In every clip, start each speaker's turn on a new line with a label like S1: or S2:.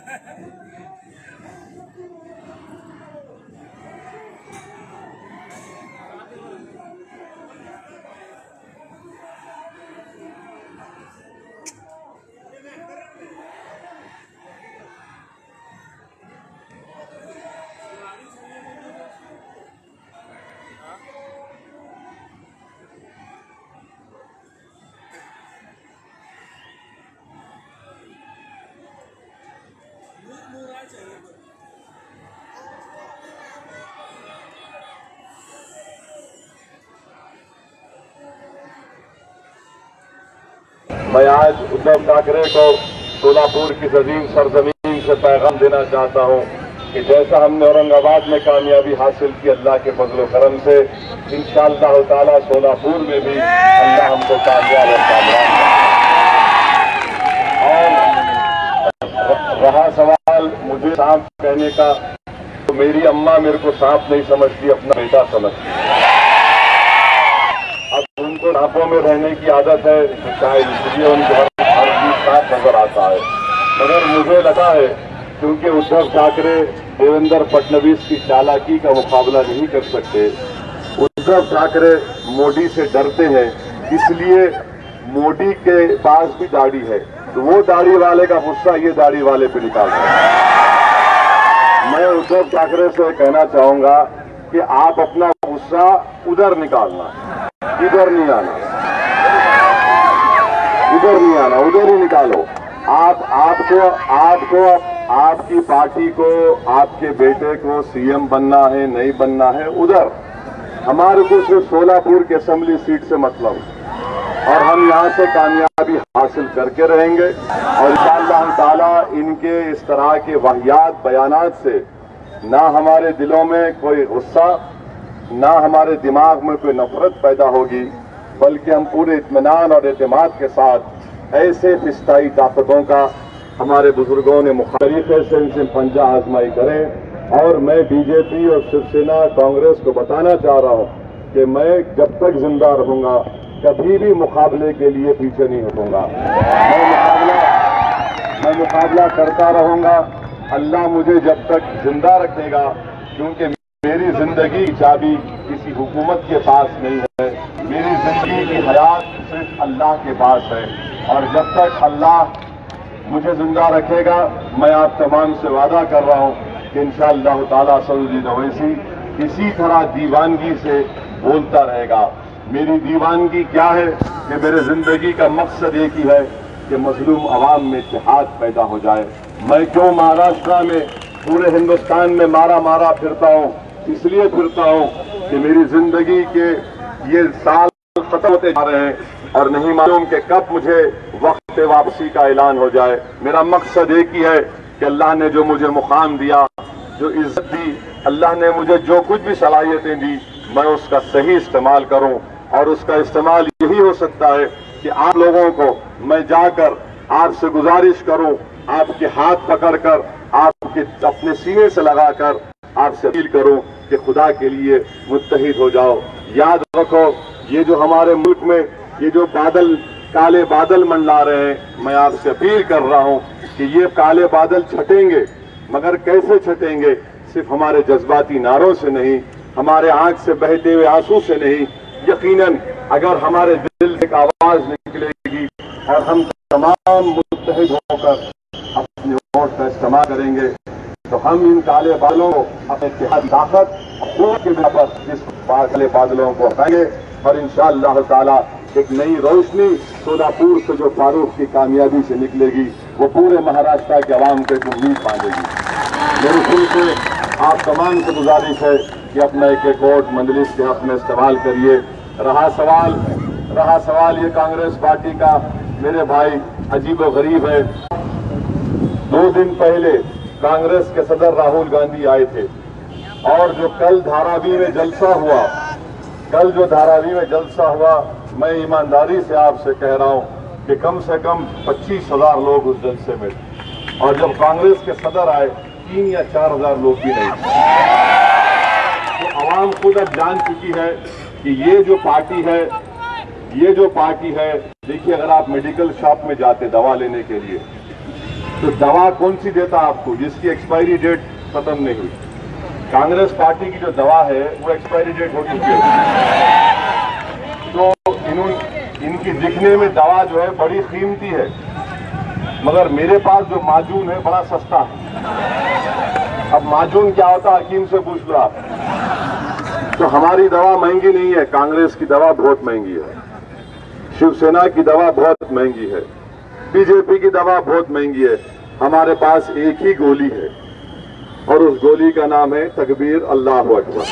S1: मैं आज उद्धव ठाकरे को सोलापुर की अजीम सरजमीन से पैगाम देना चाहता हूं कि जैसा हमने औरंगाबाद में कामयाबी हासिल की अल्लाह के फजल करम से, इंशाअल्लाह ताला सोलापुर में भी अल्लाह हमको कामयाब और कामयाब। और रहा सवाल मुझे सांप कहने का, तो मेरी अम्मा मेरे को सांप नहीं समझती, अपना बेटा समझती। अब उनको सांपों में रहने की आदत है, शायद इसलिए उनको हर चीज सांप नजर आता है। मगर मुझे लगा है क्योंकि उद्धव ठाकरे देवेंद्र फडणवीस की चालाकी का मुकाबला नहीं कर सकते, उद्धव ठाकरे मोदी से डरते हैं, इसलिए मोदी के पास भी दाढ़ी है, तो वो दाढ़ी वाले का गुस्सा ये दाढ़ी वाले पे निकालते हैं। मैं उद्धव ठाकरे से कहना चाहूंगा कि आप अपना गुस्सा उधर निकालना, इधर नहीं आना, इधर नहीं आना, उधर ही निकालो। आपको आपकी पार्टी को, आपके बेटे को सीएम बनना है नहीं बनना है, उधर। हमारे को सिर्फ सोलापुर की असेंबली सीट से मतलब, और हम यहां से कामयाबी हासिल करके रहेंगे। और इंशाअल्लाह ताला इनके इस तरह के वाहियात बयानात से ना हमारे दिलों में कोई गुस्सा, ना हमारे दिमाग में कोई नफरत पैदा होगी, बल्कि हम पूरे इत्मीनान और एतमाद के साथ ऐसे फिस्ताई ताकतों का हमारे बुजुर्गों ने मुख्तलिफ तरीके से इनसे पंजा आजमाई करें। और मैं बीजेपी और शिवसेना कांग्रेस को बताना चाह रहा हूं कि मैं जब तक जिंदा रहूंगा कभी भी मुकाबले के लिए पीछे नहीं हटूंगा। मैं मुकाबला करता रहूंगा। अल्लाह मुझे जब तक जिंदा रखेगा, क्योंकि मेरी जिंदगी की चाबी किसी हुकूमत के पास नहीं है, मेरी जिंदगी की हयात सिर्फ अल्लाह के पास है। और जब तक अल्लाह मुझे जिंदा रखेगा, मैं आप तमाम से वादा कर रहा हूं कि इंशाअल्लाह ताला सऊदी ओवैसी इसी तरह दीवानगी से बोलता रहेगा। मेरी दीवानगी क्या है कि मेरे जिंदगी का मकसद एक ही है कि मजलूम अवाम में इत्तेहाद पैदा हो जाए। मैं क्यों महाराष्ट्र में पूरे हिंदुस्तान में मारा फिरता हूं, इसलिए फिरता हूं कि मेरी जिंदगी के ये साल खत्म होते जा रहे हैं और नहीं मालूम कि कब मुझे वक्त वापसी का ऐलान हो जाए। मेरा मकसद एक ही है कि अल्लाह ने जो मुझे मुकाम दिया, जो इज्जत दी, अल्लाह ने मुझे जो कुछ भी सलाहियतें दी, मैं उसका सही इस्तेमाल करूं। और उसका इस्तेमाल यही हो सकता है कि आप लोगों को मैं जाकर आपसे गुजारिश करूं, आपके हाथ पकड़कर, आपके अपने सीने से लगाकर आपसे अपील करूं कि खुदा के लिए मुत्तहिद हो जाओ। याद रखो, ये जो हमारे मुल्क में ये जो बादल, काले बादल मंडला रहे हैं, मैं आपसे अपील कर रहा हूं कि ये काले बादल छटेंगे, मगर कैसे छटेंगे? सिर्फ हमारे जज्बाती नारों से नहीं, हमारे आंख से बहते हुए आंसू से नहीं, यकीनन अगर हमारे दिल से एक आवाज निकलेगी और हम तमाम मुत्तहिद होकर अपनी वोट का इस्तेमाल करेंगे, तो हम इन काले बादलों को अपने इत्तेहादी ताकत और के बिना पर इस काले बादलों को हटाएंगे। और इंशाअल्लाह ताला एक नई रोशनी सोलापुर से जो फारूक की कामयाबी से निकलेगी, वो पूरे महाराष्ट्र के अवाम को एक उम्मीद बांधेगी। मेरे दिल से आप तमाम से गुजारिश है कि अपना एक वोट मजलिस के हक में इस्तेमाल करिए। रहा सवाल ये कांग्रेस पार्टी का, मेरे भाई अजीबो गरीब है। 2 दिन पहले कांग्रेस के सदर राहुल गांधी आए थे और जो कल धारावी में जलसा हुआ, मैं ईमानदारी से आपसे कह रहा हूं कि कम से कम 25,000 लोग उस जलसे में थे। और जब कांग्रेस के सदर आए 3 या 4,000 लोग भी नहीं थे। तो आवाम खुद अब जान चुकी है कि ये जो पार्टी है, देखिए अगर आप मेडिकल शॉप में जाते दवा लेने के लिए, तो दवा कौन सी देता आपको जिसकी एक्सपायरी डेट खत्म नहीं हुई? कांग्रेस पार्टी की जो दवा है वो एक्सपायरी डेट हो चुकी है। तो इनकी दिखने में दवा जो है बड़ी कीमती है, मगर मेरे पास जो माजून है बड़ा सस्ता है। अब माजून क्या होता है हकीम से पूछ लो आप। तो हमारी दवा महंगी नहीं है, कांग्रेस की दवा बहुत महंगी है, शिवसेना की दवा बहुत महंगी है, बीजेपी की दवा बहुत महंगी है। हमारे पास एक ही गोली है और उस गोली का नाम है तकबीर अल्लाह अकबर।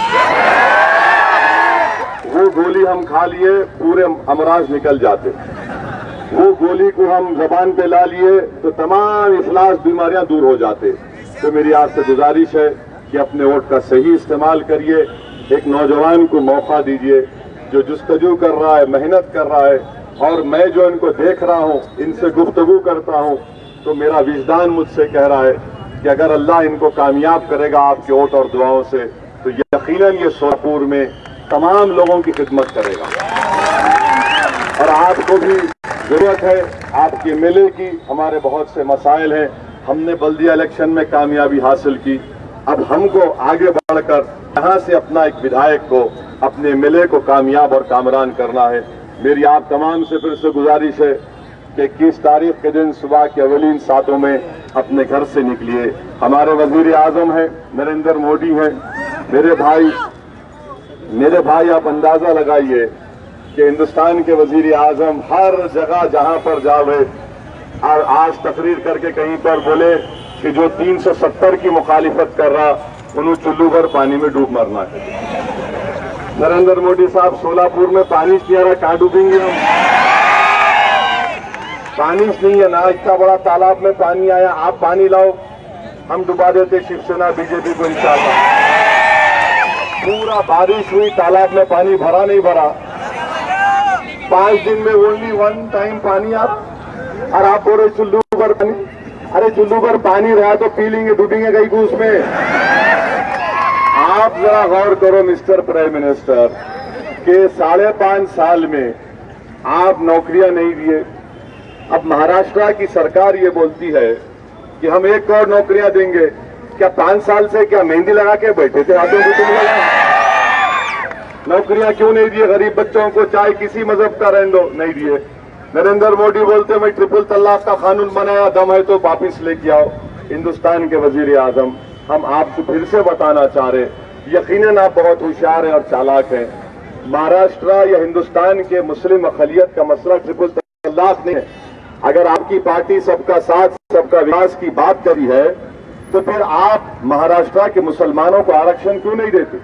S1: वो गोली हम खा लिए पूरे अमराज निकल जाते। वो गोली को हम जबान पे ला लिए तो तमाम इफलास बीमारियां दूर हो जाते। तो मेरी आपसे गुजारिश है कि अपने वोट का सही इस्तेमाल करिए। एक नौजवान को मौका दीजिए जो जुस्तजू कर रहा है, मेहनत कर रहा है। और मैं जो इनको देख रहा हूं, इनसे गुफ्तगू करता हूं, तो मेरा विजदान मुझसे कह रहा है कि अगर अल्लाह इनको कामयाब करेगा आपके वोट और दुआओं से, तो यकीनन ये सोलापुर में तमाम लोगों की खिदमत करेगा। और आपको भी जरूरत है आपके एमएलए की। हमारे बहुत से मसाइल हैं, हमने बल्दिया इलेक्शन में कामयाबी हासिल की। अब हमको आगे बढ़कर यहां से अपना एक विधायक को, अपने एमएलए को कामयाब और कामरान करना है। मेरी आप तमाम से फिर से गुजारिश है कि 21 तारीख के दिन सुबह के अवलीन सातों में अपने घर से निकलिए। हमारे वजीर आजम हैं नरेंद्र मोदी हैं, मेरे भाई आप अंदाजा लगाइए कि हिंदुस्तान के वजीर आजम हर जगह जहां पर जावे और आज तकरीर करके कहीं पर बोले कि जो 370 की मुखालिफत कर रहा उन्हें चुल्लू भर पानी में डूब मरना है। नरेंद्र मोदी साहब, सोलापुर में पानी नहीं आ रहा, कहां डूबेंगे हम? पानी नहीं है ना, इतना बड़ा तालाब में पानी आया, आप पानी लाओ, हम डुबा देते शिवसेना बीजेपी को इंशाअल्लाह। पूरा बारिश हुई, तालाब में पानी भरा नहीं भरा। 5 दिन में ओनली 1 टाइम पानी आप, और आप बोल रहे चुल्लू भर पानी। अरे चुल्लू भर पानी रहा तो पी लेंगे, डूबेंगे कहीं को उसमें। आप जरा गौर करो मिस्टर प्राइम मिनिस्टर के 5.5 साल में आप नौकरियां नहीं दिए। अब महाराष्ट्र की सरकार ये बोलती है कि हम 1 करोड़ नौकरियां देंगे। क्या 5 साल से क्या मेहंदी लगा के बैठे थे हाथों में? तुम लगा नौकरियां क्यों नहीं दिए गरीब बच्चों को, चाहे किसी मजहब का रहने दो? नहीं दिए। नरेंद्र मोदी बोलते मैं ट्रिपल तलाक का कानून बनाया, दम है तो वापिस लेके आओ। हिंदुस्तान के वजीर आजम, हम आपको फिर से बताना चाह रहे, यकीनन आप बहुत होशियार हैं और चालाक हैं। महाराष्ट्र या हिंदुस्तान के मुस्लिम अकलियत का मसला ट्रिपल तलाक नहीं है। अगर आपकी पार्टी सबका साथ सबका विकास की बात करी है, तो फिर आप महाराष्ट्र के मुसलमानों को आरक्षण क्यों नहीं देते?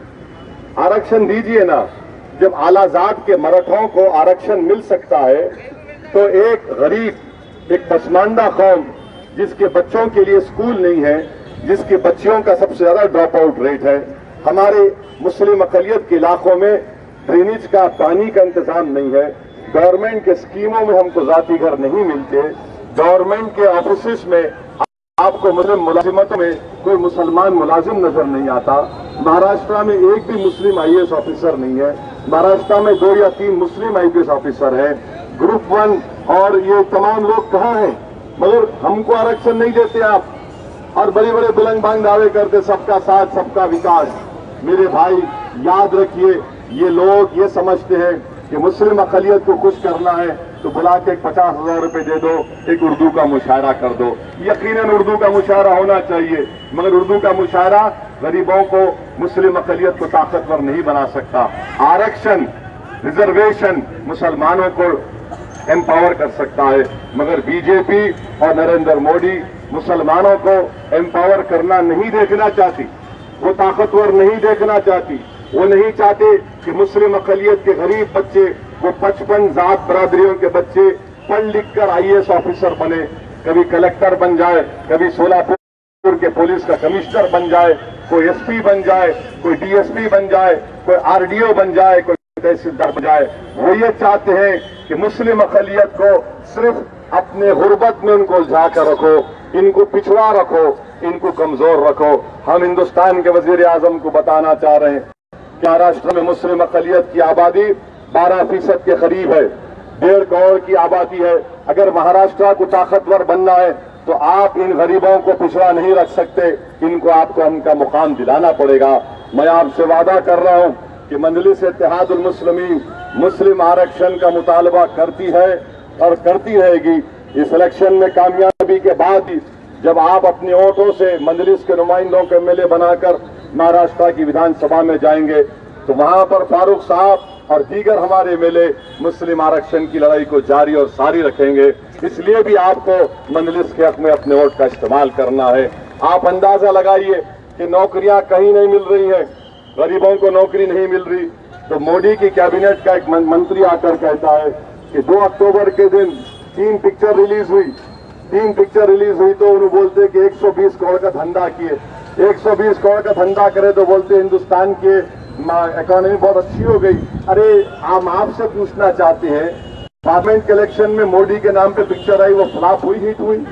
S1: आरक्षण दीजिए ना। जब आलाजात के मराठों को आरक्षण मिल सकता है, तो एक गरीब, एक पसमानदा कौम जिसके बच्चों के लिए स्कूल नहीं है, जिसके बच्चियों का सबसे ज्यादा ड्रॉप आउट रेट है, हमारे मुस्लिम अकलियत के इलाकों में ड्रेनेज का, पानी का इंतजाम नहीं है, गवर्नमेंट के स्कीमों में हमको जाती घर नहीं मिलते, गवर्नमेंट के ऑफिस में आपको मुस्लिम मुलाजिमतों में कोई मुसलमान मुलाजिम नजर नहीं आता। महाराष्ट्र में एक भी मुस्लिम आईएएस ऑफिसर नहीं है। महाराष्ट्र में 2 या 3 मुस्लिम आईपीएस ऑफिसर हैं। ग्रुप 1 और ये तमाम लोग कहाँ हैं? मगर हमको आरक्षण नहीं देते आप, और बड़े बड़े बुलंद बांग दावे करते सबका साथ सबका विकास। मेरे भाई याद रखिए, ये लोग ये समझते हैं कि मुस्लिम अकलियत को खुश करना है तो बुला के 50,000 रुपए दे दो, एक उर्दू का मुशायरा कर दो। यकीनन उर्दू का मुशायरा होना चाहिए, मगर उर्दू का मुशायरा गरीबों को, मुस्लिम अकलियत को ताकतवर नहीं बना सकता। आरक्षण, रिजर्वेशन मुसलमानों को एम्पावर कर सकता है, मगर बीजेपी और नरेंद्र मोदी मुसलमानों को एम्पावर करना नहीं देखना चाहती, वो ताकतवर नहीं देखना चाहती। वो नहीं चाहते कि मुस्लिम अकलियत के गरीब बच्चे, वो 55 जात बरादरियों के बच्चे पढ़ लिख कर आईएएस ऑफिसर बने, कभी कलेक्टर बन जाए, कभी सोलापुर के पुलिस का कमिश्नर बन जाए, कोई एसपी बन जाए, कोई डीएसपी बन जाए, कोई आरडीओ बन जाए, कोई तहसीलदार बन जाए। वो ये चाहते हैं कि मुस्लिम अकलियत को सिर्फ अपने गुर्बत में उनको उलझा कर रखो, इनको पिछड़ा रखो, इनको कमजोर रखो। हम हिंदुस्तान के वजीर आजम को बताना चाह रहे हैं कि महाराष्ट्र में मुस्लिम अकलियत की आबादी 12% के करीब है, 1.5 करोड़ की आबादी है। अगर महाराष्ट्र को ताकतवर बनना है तो आप इन गरीबों को पिछड़ा नहीं रख सकते, इनको आपको इनका मुकाम दिलाना पड़ेगा। मैं आपसे वादा कर रहा हूं कि मजलिस इत्तेहादुल मुस्लिमीन मुस्लिम आरक्षण का मुतालबा करती है और करती रहेगी। इस इलेक्शन में कामयाबी के बाद ही जब आप अपने वोटों से मजलिस के नुमाइंदों को एमएलए बनाकर महाराष्ट्र की विधानसभा में जाएंगे तो वहां पर फारूक साहब और दीगर हमारे एमएलए मुस्लिम आरक्षण की लड़ाई को जारी और सारी रखेंगे। इसलिए भी आपको मजलिस के हक में अपने वोट का इस्तेमाल करना है। आप अंदाजा लगाइए कि नौकरियां कहीं नहीं मिल रही हैं, गरीबों को नौकरी नहीं मिल रही, तो मोदी की कैबिनेट का एक मंत्री आकर कहता है कि 2 अक्टूबर के दिन 3 पिक्चर रिलीज हुई तो उन्होंने बोलते कि 120 करोड़ का धंधा किए, 120 करोड़ का धंधा करे तो बोलते हिंदुस्तान के इकोनॉमी बहुत अच्छी हो गई। अरे हम आपसे पूछना चाहते हैं, पार्लियामेंट के इलेक्शन में मोदी के नाम पे पिक्चर आई, वो फ्लॉप हुई, हिट हुई?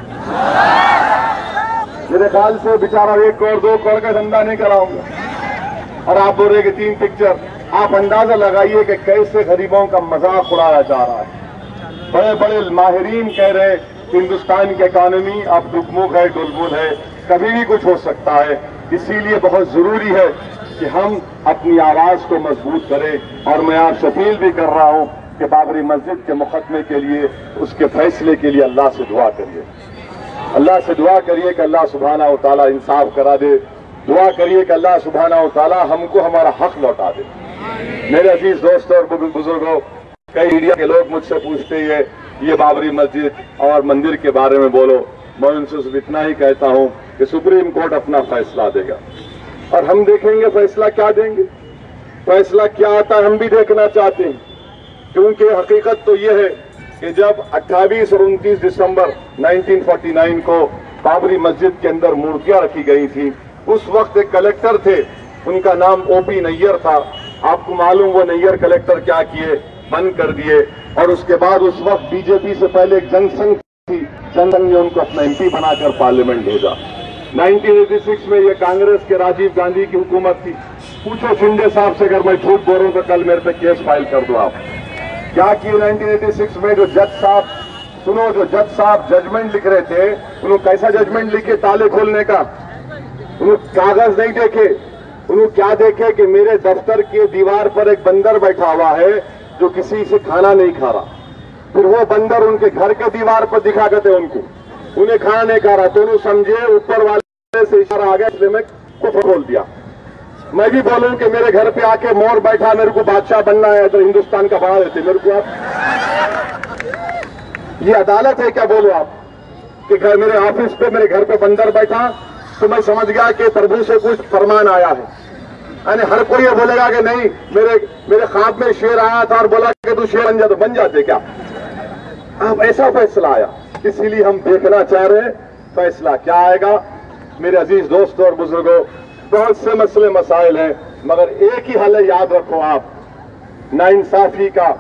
S1: मेरे ख्याल से बेचारा 1 करोड़ 2 करोड़ का धंधा नहीं कराऊंगा और आप बोल रहे कि 3 पिक्चर। आप अंदाजा लगाइए कि कैसे गरीबों का मजाक उड़ाया जा रहा है। बड़े बड़े माहिरीन कह रहे हैं हिंदुस्तान की इकोनॉमी अब डुगमुग है, डुलमुल है, कभी भी कुछ हो सकता है। इसीलिए बहुत जरूरी है कि हम अपनी आवाज को मजबूत करें। और मैं आपसे अपील भी कर रहा हूं कि बाबरी मस्जिद के मुकदमे के लिए, उसके फैसले के लिए अल्लाह से दुआ करिए, अल्लाह से दुआ करिए कि अल्लाह सुब्हानहू व तआला इंसाफ करा दे। दुआ करिए कि अल्लाह सुब्हानहू व तआला हमको हमारा हक लौटा दे। मेरे अजीज दोस्तों और बुजुर्गों, कई मीडिया के लोग मुझसे पूछते हैं ये बाबरी मस्जिद और मंदिर के बारे में बोलो। मैं उनसे सिर्फ इतना ही कहता हूं कि सुप्रीम कोर्ट अपना फैसला देगा और हम देखेंगे फैसला क्या देंगे। फैसला क्या आता है हम भी देखना चाहते हैं, क्योंकि हकीकत तो यह है कि जब 28 और 29 दिसंबर 1949 को बाबरी मस्जिद के अंदर मूर्तियां रखी गई थी, उस वक्त एक कलेक्टर थे, उनका नाम ओपी नैयर था। आपको मालूम वो नैयर कलेक्टर क्या किए, बंद कर दिए। और उसके बाद उस वक्त बीजेपी से पहले एक जनसंघ थी, जनसंघ ने उनको अपना एमपी बनाकर पार्लियामेंट भेजा। 1986 में ये कांग्रेस के राजीव गांधी की हुकूमत थी। पूछो शिंदे साहब से, अगर मैं झूठ बोल रहा हूं तो कल मेरे पे केस फाइल कर दो। आप क्या किए 1986 में? जो जज साहब, सुनो, जो जज साहब जजमेंट लिख रहे थे, उन्होंने कैसा जजमेंट लिखे ताले खोलने का? उन्होंने कागज नहीं देखे, उन्होंने क्या देखे कि मेरे दफ्तर के दीवार पर एक बंदर बैठा हुआ है जो किसी से खाना नहीं खा रहा। फिर वो बंदर उनके घर के दीवार पर दिखा करते उनको, उन्हें खाना नहीं खा रहा, तो उन्होंने समझे ऊपर वाले से इशारा आ गया, इसलिए मैं कुफ्र बोल दिया। मैं भी बोलूं कि मेरे घर पे आके मोर बैठा, मेरे को बादशाह बनना है तो हिंदुस्तान का बना देते मेरे को आप। ये अदालत है क्या? बोलो आप कि घर, मेरे ऑफिस पे, मेरे घर पे बंदर बैठा तो मैं समझ गया कि प्रभु से कुछ फरमान आया है। यानी हर कोई ये बोलेगा कि नहीं, मेरे ख्वाब में शेर आया था और बोला कि तू शेर बन जा, तो बन जाते क्या? अब ऐसा फैसला आया, इसीलिए हम देखना चाह रहे हैं फैसला क्या आएगा। मेरे अजीज दोस्तों और बुजुर्गों, बहुत से मसले मसाइल हैं, मगर एक ही हल है, याद रखो आप, नाइंसाफी का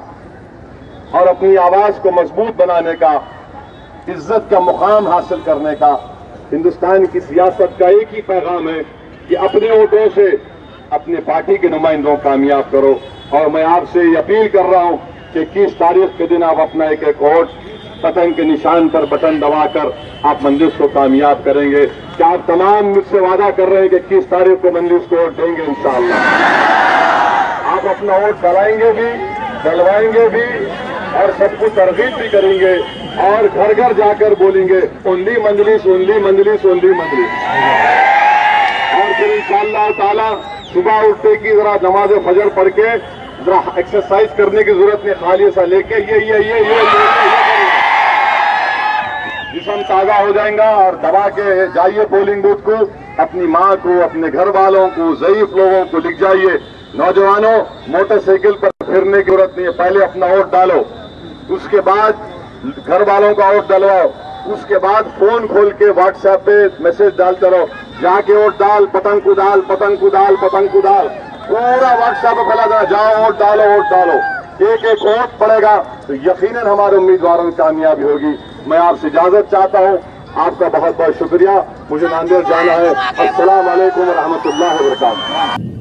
S1: और अपनी आवाज को मजबूत बनाने का, इज्जत का मुकाम हासिल करने का। हिंदुस्तान की सियासत का एक ही पैगाम है कि अपने वोटों से अपने पार्टी के नुमाइंदों को कामयाब करो। और मैं आपसे ये अपील कर रहा हूं कि 21 तारीख के दिन आप अपना एक एक वोट पतंग के निशान पर बटन दबाकर आप मंजिल को कामयाब करेंगे। क्या आप तमाम मुझसे वादा कर रहे हैं कि 21 तारीख को मंजिल को वोट देंगे? इंशाअल्लाह आप अपना वोट डलाएंगे भी, डलवाएंगे भी और सबको तरगीब भी करेंगे और घर घर जाकर बोलेंगे only Majlis, only Majlis, only Majlis. और फिर इंशाअल्लाह ताला सुबह उठते की जरा नमाज फजर पढ़ के जरा एक्सरसाइज करने की जरूरत नहीं, खाली सा लेके ये जिस्म ताजा हो जाएगा। और दबा के जाइए पोलिंग बूथ को, अपनी माँ को, अपने घर वालों को, ज़ईफ लोगों को लिख जाइए। नौजवानों, मोटरसाइकिल पर फिरने की जरूरत नहीं है, पहले अपना वोट डालो, उसके बाद घर वालों का वोट डलवाओ, उसके बाद फोन खोल के व्हाट्सएप पे मैसेज डालते रहो, जाके वोट डाल, पतंग को डाल, पतंग को डाल, पतंग को डाल, पूरा व्हाट्सएप पे फैला देना, जाओ वोट डालो, वोट डालो। एक एक वोट पड़ेगा तो यकीनन हमारे उम्मीदवारों की कामयाबी होगी। मैं आपसे इजाजत चाहता हूं, आपका बहुत बहुत शुक्रिया। मुझे नांदेड़ जाना है। अस्सलाम वालेकुम व रहमतुल्लाहि व बरकातहू।